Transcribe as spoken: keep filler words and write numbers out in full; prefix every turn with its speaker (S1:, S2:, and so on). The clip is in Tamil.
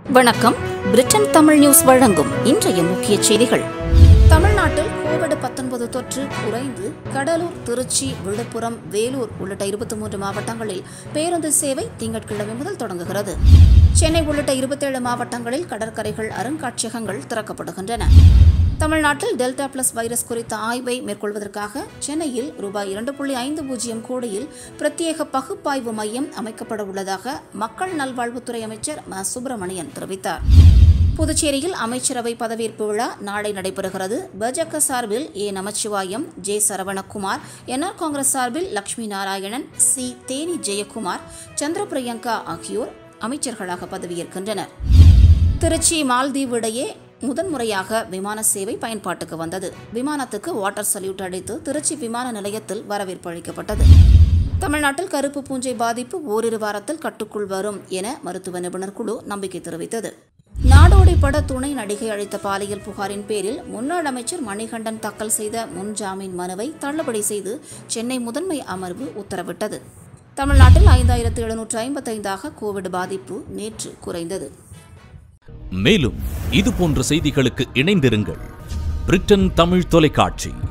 S1: வணக்கம். பிரிட்டன் தமிழ் நியூஸ் வழங்கும் இன்றைய முக்கிய செய்திகள். தமிழ்நாட்டில் கோவிட் பத்தொன்பது தொற்று குறைந்து கடலூர், திருச்சி, விழுப்புரம், வேலூர் உள்ளிட்ட இருபத்தி மூன்று மாவட்டங்களில் பேருந்து சேவை திங்கட்கிழமை முதல் தொடங்குகிறது. சென்னை உள்ளிட்ட இருபத்தேழு மாவட்டங்களில் கடற்கரைகள், அருங்காட்சியகங்கள் திறக்கப்படுகின்றன. தமிழ்நாட்டில் டெல்டா பிளஸ் வைரஸ் குறித்த ஆய்வை மேற்கொள்வதற்காக சென்னையில் ரூபாய் இரண்டு புள்ளி ஐந்து பூஜ்ஜியம் கோடியில் பிரத்யேக பகுப்பாய்வு மையம் அமைக்கப்பட உள்ளதாக மக்கள் நல்வாழ்வுத்துறை அமைச்சர் ம சுப்பிரமணியன் தெரிவித்தார். புதுச்சேரியில் அமைச்சரவை பதவியேற்பு விழா நாளை நடைபெறுகிறது. பாஜக சார்பில் A Namassivayam, J Saravanakumar, NR Congress சார்பில் லட்சுமி நாராயணன், சி தேனி ஜெயக்குமார், சந்திர பிரியங்கா ஆகியோர் அமைச்சர்களாக பதவியேற்கின்றனர். திருச்சி மால்தீவு இடையே முதன்முறையாக விமான சேவை பயன்பாட்டுக்கு வந்தது. விமானத்துக்கு வாட்டர் சல்யூட் அடித்து திருச்சி விமான நிலையத்தில் வரவேற்பு அளிக்கப்பட்டது. தமிழ்நாட்டில் கருப்பு பூஞ்சை பாதிப்பு ஓரிரு வாரத்தில் கட்டுக்குள் வரும் என மருத்துவ நிபுணர் குழு நம்பிக்கை தெரிவித்தது. நாடோடி பட துணை நடிகை அளித்த பாலியல் புகாரின் பேரில் முன்னாள் அமைச்சர் மணிகண்டன் தாக்கல் செய்த முன்ஜாமீன் மனுவை தள்ளுபடி செய்து சென்னை முதன்மை அமர்வு உத்தரவிட்டது. தமிழ்நாட்டில் ஐந்தாயிரத்து எழுநூற்று ஐம்பத்தைந்தாக கோவிட் பாதிப்பு நேற்று குறைந்தது.
S2: மேலும் இது போன்ற செய்திகளுக்கு இணைந்திருங்கள். பிரிட்டன் தமிழ் தொலைக்காட்சி.